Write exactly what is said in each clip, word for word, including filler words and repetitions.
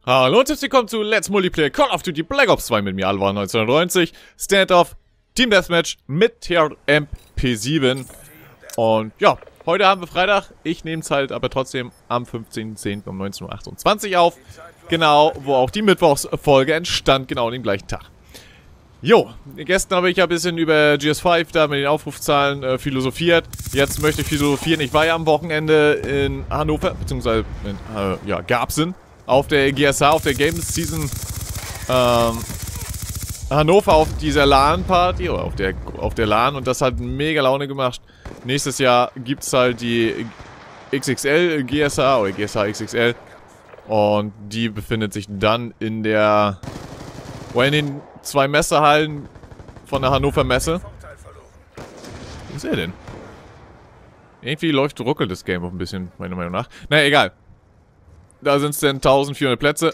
Hallo und herzlich willkommen zu Let's Multiplayer Call of Duty Black Ops zwei mit mir, Alvar neunzehnhundertneunzig, Standoff, Team Deathmatch mit T R M P sieben. Und ja, heute haben wir Freitag, ich nehme es halt aber trotzdem am fünfzehnten zehnten um neunzehn Uhr achtundzwanzig auf. Genau, wo auch die Mittwochsfolge entstand, genau an dem gleichen Tag. Jo, gestern habe ich ja ein bisschen über G S fünf da mit den Aufrufzahlen äh, philosophiert. Jetzt möchte ich philosophieren. Ich war ja am Wochenende in Hannover, beziehungsweise in, äh, ja, Garbsen. Auf der G S H, auf der Games Season ähm, Hannover auf dieser LAN-Party, oder auf der, auf der LAN, und das hat mega Laune gemacht. Nächstes Jahr gibt es halt die X X L G S H, oder G S H X X L, und die befindet sich dann in der, oder in den zwei Messehallen von der Hannover Messe. Wo ist er denn? Irgendwie läuft, ruckelt das Game auch ein bisschen, meiner Meinung nach. Naja, egal. Da sind es denn eintausendvierhundert Plätze.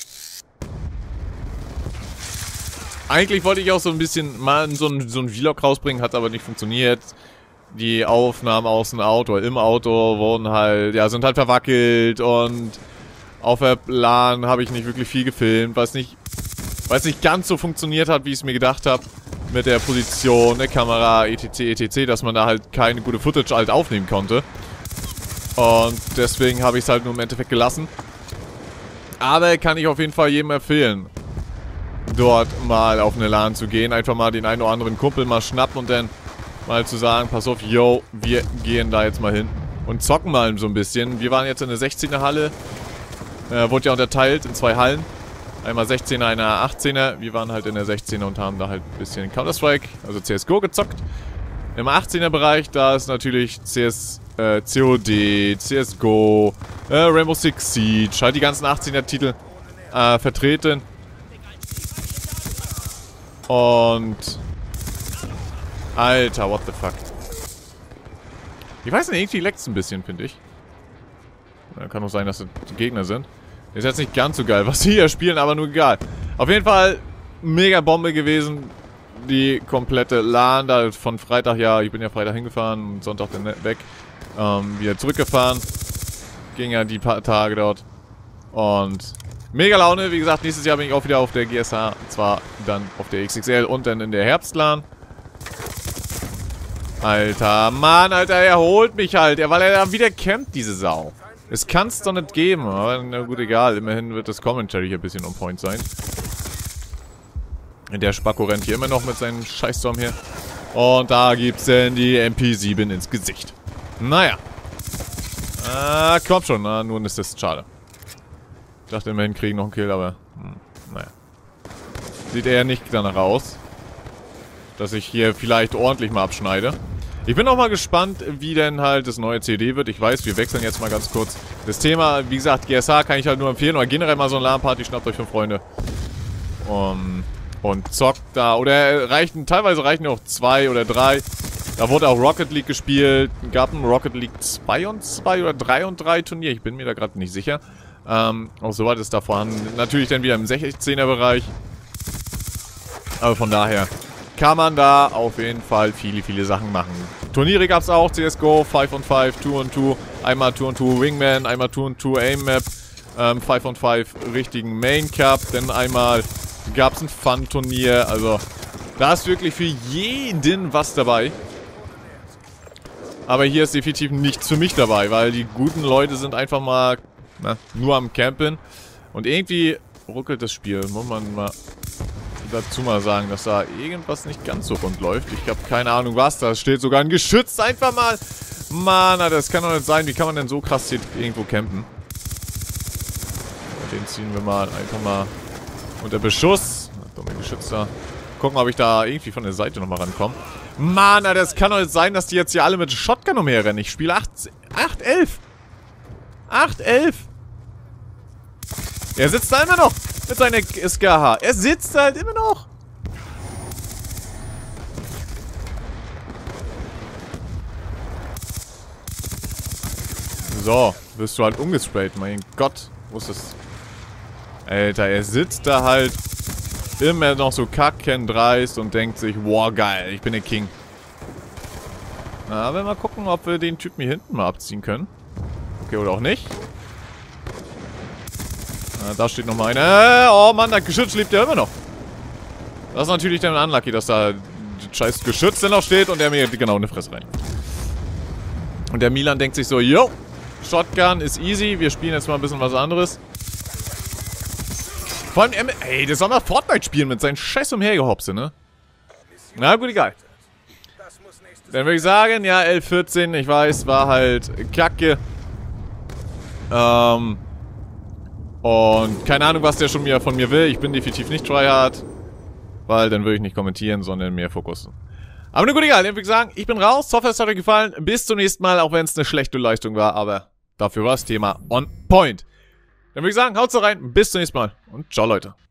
Eigentlich wollte ich auch so ein bisschen mal so ein, so ein Vlog rausbringen, hat aber nicht funktioniert. Die Aufnahmen aus dem Auto, im Auto wurden halt, ja, sind halt verwackelt, und auf der LAN habe ich nicht wirklich viel gefilmt, was nicht, weil es nicht ganz so funktioniert hat, wie ich es mir gedacht habe. Mit der Position, der Kamera, et cetera et cetera, dass man da halt keine gute Footage halt aufnehmen konnte. Und deswegen habe ich es halt nur im Endeffekt gelassen. Aber kann ich auf jeden Fall jedem empfehlen, dort mal auf eine LAN zu gehen. Einfach mal den einen oder anderen Kumpel mal schnappen und dann mal zu sagen, pass auf, yo, wir gehen da jetzt mal hin und zocken mal so ein bisschen. Wir waren jetzt in der sechzehner Halle. Äh, wurde ja unterteilt in zwei Hallen. Einmal sechzehner, einer achtzehner. Wir waren halt in der sechzehner und haben da halt ein bisschen Counter-Strike, also C S G O gezockt. Im achtzehner Bereich, da ist natürlich C S, äh, C O D, C S G O, äh, Rainbow Six Siege, halt die ganzen achtzehner Titel äh, vertreten. Und Alter, what the fuck. Ich weiß nicht, irgendwie leckt es ein bisschen, finde ich. Ja, kann auch sein, dass das die Gegner sind. Ist jetzt nicht ganz so geil, was sie hier spielen, aber nur egal. Auf jeden Fall mega Bombe gewesen. Die komplette LAN da von Freitag, ja, ich bin ja Freitag hingefahren und Sonntag dann weg. Ähm, wieder zurückgefahren. Ging ja die paar Tage dort. Und mega Laune, wie gesagt, nächstes Jahr bin ich auch wieder auf der G S H. Und zwar dann auf der X X L und dann in der Herbst-LAN. Alter, Mann, Alter, er holt mich halt, weil er da wieder campt, diese Sau. Es kann's doch nicht geben, aber na gut, egal. Immerhin wird das Commentary hier ein bisschen on point sein. Der Spacko rennt hier immer noch mit seinem Scheißstorm hier. Und da gibt's denn die M P sieben ins Gesicht. Naja. Ah, komm schon. Na, nun ist das schade. Ich dachte immerhin kriegen noch einen Kill, aber hm, naja. Sieht eher nicht danach aus, dass ich hier vielleicht ordentlich mal abschneide. Ich bin auch mal gespannt, wie denn halt das neue C D wird. Ich weiß, wir wechseln jetzt mal ganz kurz das Thema. Wie gesagt, G S H kann ich halt nur empfehlen. Oder generell mal so eine LAN-Party, schnappt euch fünf Freunde. Um, und zockt da. Oder reichen, teilweise reichen auch zwei oder drei. Da wurde auch Rocket League gespielt. Gab ein Rocket League zwei und zwei oder drei und drei Turnier. Ich bin mir da gerade nicht sicher. Ähm, auch soweit ist da vorhanden. Natürlich dann wieder im sechzehner Bereich. Aber von daher kann man da auf jeden Fall viele, viele Sachen machen. Turniere gab es auch, C S G O, fünf on fünf, zwei on zwei, einmal zwei on zwei Wingman, einmal zwei on zwei Aim Map, ähm, fünf on fünf richtigen Main Cup, dann einmal gab es ein Fun-Turnier, also da ist wirklich für jeden was dabei. Aber hier ist definitiv nichts für mich dabei, weil die guten Leute sind einfach mal na, nur am Campen. Und irgendwie ruckelt das Spiel, muss man mal dazu mal sagen, dass da irgendwas nicht ganz so rund läuft. Ich habe keine Ahnung was, da steht sogar ein Geschütz einfach mal. Mann, das kann doch nicht sein. Wie kann man denn so krass hier irgendwo campen? Den ziehen wir mal einfach mal unter Beschuss. Dumme Geschütz da. Gucken, ob ich da irgendwie von der Seite nochmal rankomme. Mann, das kann doch nicht sein, dass die jetzt hier alle mit Shotgun umherrennen. Ich spiele acht elf. acht elf. Er sitzt da immer noch mit seiner S K H. Er sitzt halt immer noch. So, wirst du halt umgesprayt. Mein Gott, wo ist das? Alter, er sitzt da halt immer noch so kackendreist und denkt sich, wow, geil, ich bin der King. Na, aber mal gucken, ob wir den Typen hier hinten mal abziehen können. Okay, oder auch nicht. Na, da steht nochmal einer. Oh Mann, das Geschütz lebt ja immer noch. Das ist natürlich dann unlucky, dass da das scheiß Geschütz dann noch steht und der mir genau in die Fresse rein. Und der Milan denkt sich so, yo, Shotgun ist easy, wir spielen jetzt mal ein bisschen was anderes. Vor allem, ey, der soll mal Fortnite spielen mit seinen scheiß Umhergehopse, ne? Na gut, egal. Dann würde ich sagen, ja, L vierzehn, ich weiß, war halt kacke. Ähm... Und keine Ahnung, was der schon wieder von mir will. Ich bin definitiv nicht tryhard. Weil dann würde ich nicht kommentieren, sondern mehr fokussen. Aber na gut, egal. Dann würde ich sagen, ich bin raus. Hoffe, es hat euch gefallen. Bis zum nächsten Mal, auch wenn es eine schlechte Leistung war. Aber dafür war das Thema on point. Dann würde ich sagen, haut's rein. Bis zum nächsten Mal. Und ciao, Leute.